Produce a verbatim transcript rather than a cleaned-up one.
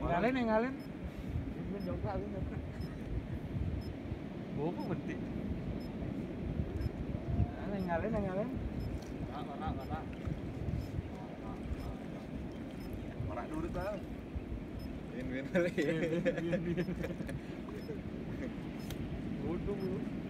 Ngalin ya ngalin. Ini jongkak ini. Bobo mati. Ngalin ngalin ngalin. Mana mana mana. Mana dulu tahu. Win win kali. Bodoh lu.